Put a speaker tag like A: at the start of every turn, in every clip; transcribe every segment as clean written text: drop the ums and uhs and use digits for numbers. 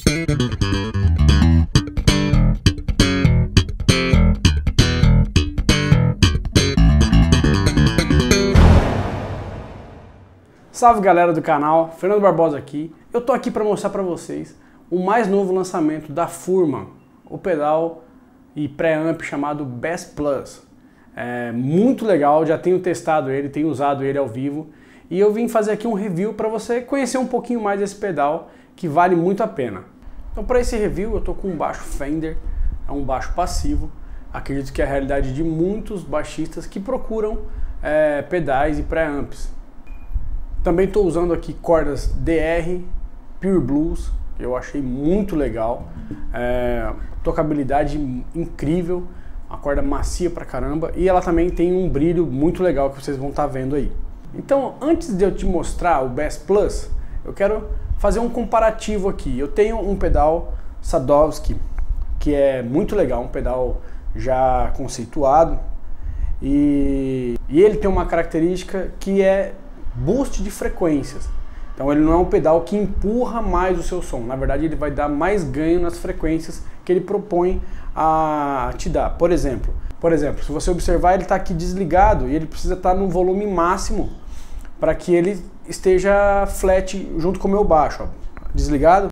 A: Salve galera do canal, Fernando Barbosa aqui. Eu tô aqui para mostrar para vocês o mais novo lançamento da Furman, o pedal e pré-amp chamado Bass Plus. É muito legal, já tenho testado ele, tenho usado ele ao vivo e eu vim fazer aqui um review para você conhecer um pouquinho mais desse pedal que vale muito a pena. Então para esse review eu tô com um baixo Fender, é um baixo passivo. Acredito que é a realidade de muitos baixistas que procuram pedais e pré-amps. Também estou usando aqui cordas DR Pure Blues, que eu achei muito legal, tocabilidade incrível, uma corda macia pra caramba e ela também tem um brilho muito legal que vocês vão estar vendo aí. Então, antes de eu te mostrar o Bass Plus, eu quero fazer um comparativo aqui. Eu tenho um pedal Sadowski que é muito legal, um pedal já conceituado e ele tem uma característica que é boost de frequências. Então ele não é um pedal que empurra mais o seu som, na verdade ele vai dar mais ganho nas frequências que ele propõe a te dar. Por exemplo, se você observar, ele está aqui desligado e ele precisa estar no volume máximo para que ele esteja flat junto com o meu baixo. Ó. Desligado,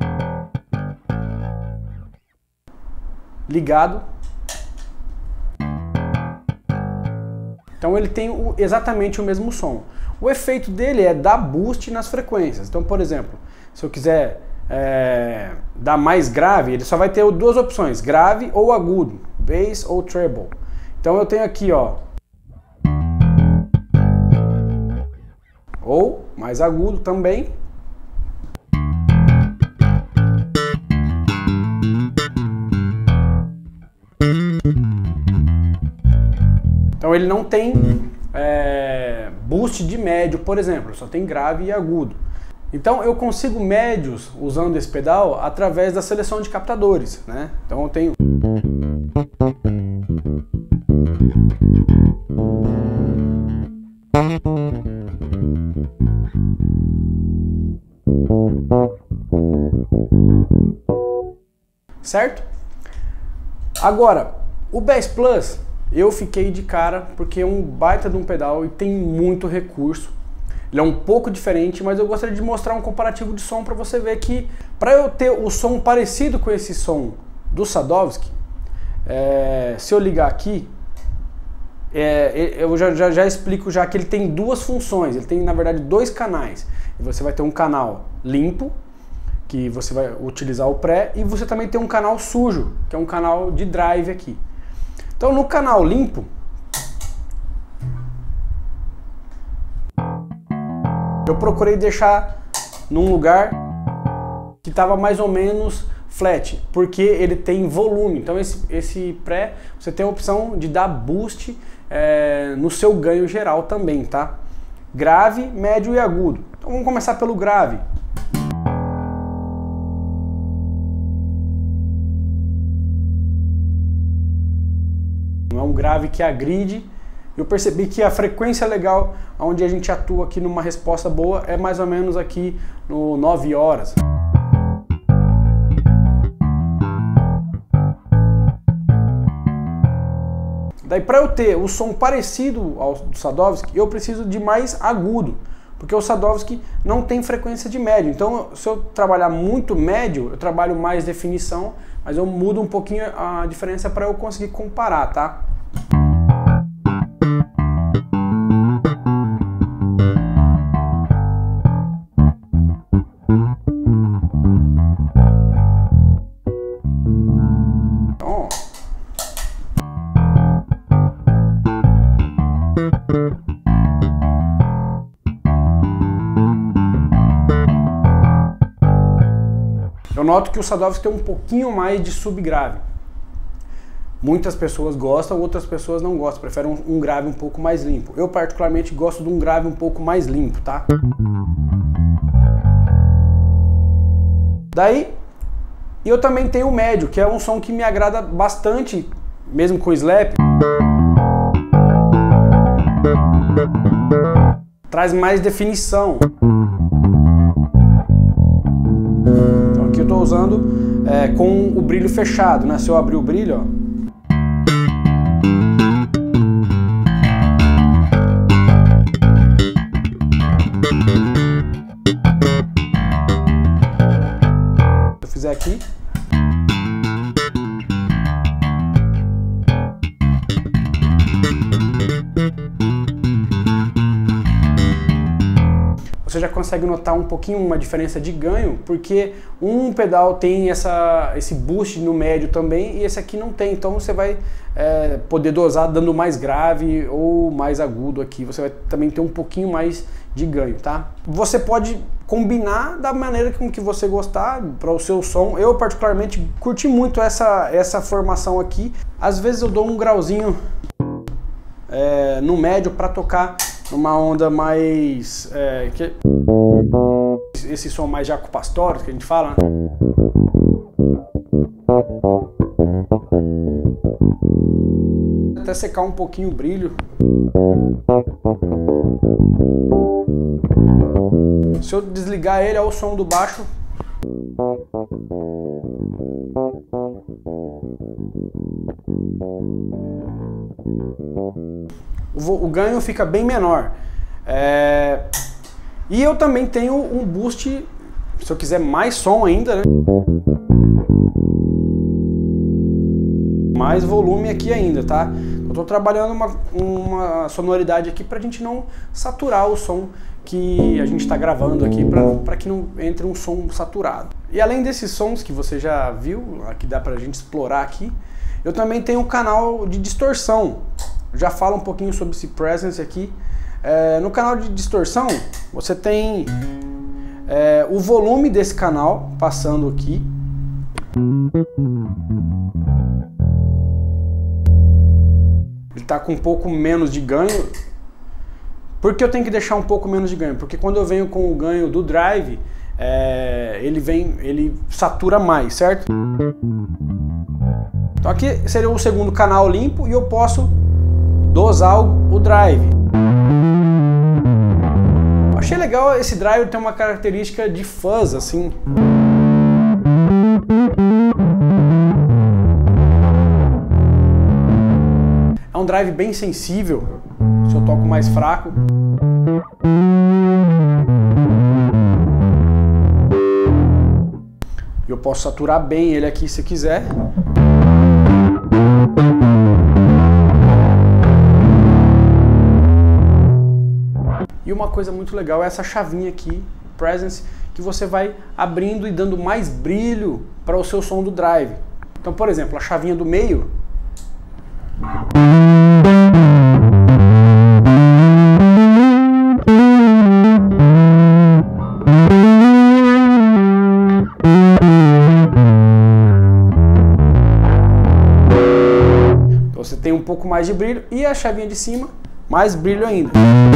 A: ligado. Então ele tem exatamente o mesmo som. O efeito dele é dar boost nas frequências. Então, por exemplo, se eu quiser dar mais grave, ele só vai ter duas opções, grave ou agudo, bass ou treble. Então eu tenho aqui, ó, ou mais agudo também. Então ele não tem boost de médio, por exemplo, só tem grave e agudo. Então eu consigo médios usando esse pedal através da seleção de captadores, né? Então eu tenho certo? Agora, o Bass Plus eu fiquei de cara porque é um baita de um pedal e tem muito recurso. Ele é um pouco diferente, mas eu gostaria de mostrar um comparativo de som para você ver que para eu ter o som parecido com esse som do Sadowski, se eu ligar aqui, eu já explico já que ele tem duas funções, ele tem na verdade dois canais. Você vai ter um canal limpo, que você vai utilizar o pré, e você também tem um canal sujo, que é um canal de drive aqui. Então no canal limpo, eu procurei deixar num lugar que estava mais ou menos flat, porque ele tem volume. Então esse pré, você tem a opção de dar boost no seu ganho geral também, tá? Grave, médio e agudo. Então vamos começar pelo grave. Não é um grave que agride. Eu percebi que a frequência legal onde a gente atua aqui numa resposta boa é mais ou menos aqui no 9 horas. Daí para eu ter o som parecido ao do Sadowski, eu preciso de mais agudo, porque o Sadowski não tem frequência de médio. Então se eu trabalhar muito médio, eu trabalho mais definição, mas eu mudo um pouquinho a diferença para eu conseguir comparar, tá? Eu noto que o Sadowski tem um pouquinho mais de subgrave. Muitas pessoas gostam, outras pessoas não gostam, preferem um grave um pouco mais limpo. Eu particularmente gosto de um grave um pouco mais limpo, tá? Daí, eu também tenho o médio, que é um som que me agrada bastante, mesmo com o slap. Traz mais definição. Então aqui eu estou usando com o brilho fechado, né? Se eu abrir o brilho, ó, se eu fizer aqui, você já consegue notar um pouquinho uma diferença de ganho, porque um pedal tem esse boost no médio também e esse aqui não tem, então você vai poder dosar dando mais grave ou mais agudo aqui, você vai também ter um pouquinho mais de ganho, tá? Você pode combinar da maneira com que você gostar para o seu som. Eu particularmente curti muito essa formação aqui. Às vezes eu dou um grauzinho no médio para tocar numa onda mais esse som mais Jaco Pastorius que a gente fala, né? Até secar um pouquinho o brilho. Se eu desligar ele, é o som do baixo. O ganho fica bem menor. E eu também tenho um boost, se eu quiser mais som ainda, né? Mais volume aqui ainda, tá? Eu tô trabalhando uma sonoridade aqui pra gente não saturar o som que a gente está gravando aqui, para que não entre um som saturado. E além desses sons que você já viu, que dá pra gente explorar aqui, eu também tenho um canal de distorção. Já falo um pouquinho sobre esse Presence aqui. No canal de distorção, você tem o volume desse canal passando aqui. Ele está com um pouco menos de ganho. Por que eu tenho que deixar um pouco menos de ganho? Porque quando eu venho com o ganho do drive, ele satura mais, certo? Então aqui seria o segundo canal limpo e eu posso dosar o drive. Achei legal esse drive ter uma característica de fuzz, assim. É um drive bem sensível, se eu toco mais fraco. Eu posso saturar bem ele aqui se quiser. E uma coisa muito legal é essa chavinha aqui, Presence, que você vai abrindo e dando mais brilho para o seu som do drive. Então, por exemplo, a chavinha do meio. Então você tem um pouco mais de brilho e a chavinha de cima, mais brilho ainda.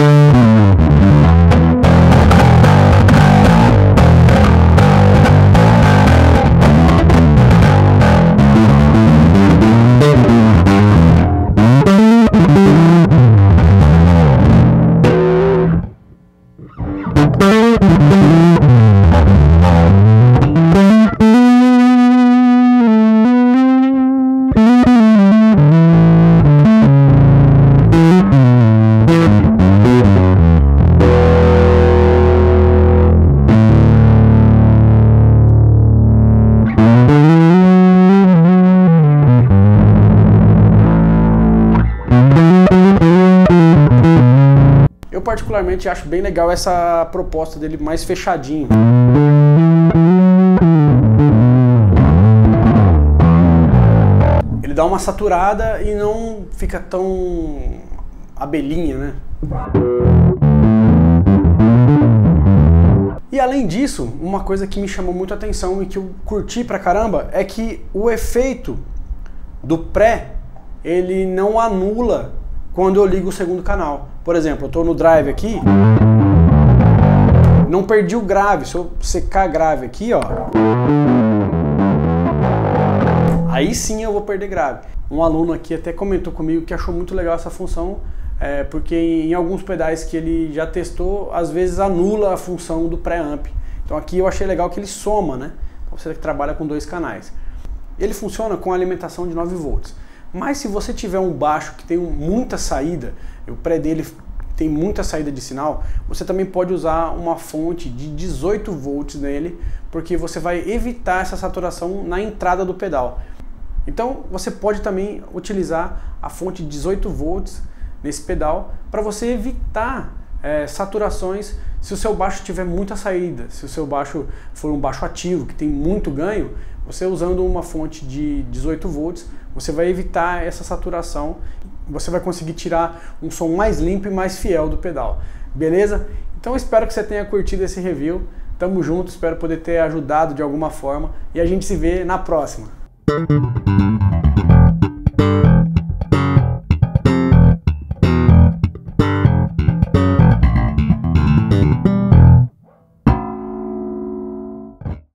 A: Eu particularmente acho bem legal essa proposta dele mais fechadinho. Ele dá uma saturada e não fica tão abelhinha, né? E além disso, uma coisa que me chamou muito a atenção e que eu curti pra caramba é que o efeito do pré, ele não anula quando eu ligo o segundo canal. Por exemplo, eu estou no drive aqui, não perdi o grave. Se eu secar grave aqui, ó, aí sim eu vou perder grave. Um aluno aqui até comentou comigo que achou muito legal essa função, porque em alguns pedais que ele já testou, às vezes anula a função do pré-amp. Então aqui eu achei legal que ele soma, né? você que trabalha com 2 canais. Ele funciona com alimentação de 9 volts. Mas se você tiver um baixo que tem muita saída, o pré dele tem muita saída de sinal, você também pode usar uma fonte de 18 volts nele, porque você vai evitar essa saturação na entrada do pedal. Então você pode também utilizar a fonte de 18 volts nesse pedal para você evitar saturações se o seu baixo tiver muita saída, se o seu baixo for um baixo ativo, que tem muito ganho, você usando uma fonte de 18 volts, você vai evitar essa saturação, você vai conseguir tirar um som mais limpo e mais fiel do pedal, beleza? Então espero que você tenha curtido esse review, tamo junto, espero poder ter ajudado de alguma forma e a gente se vê na próxima.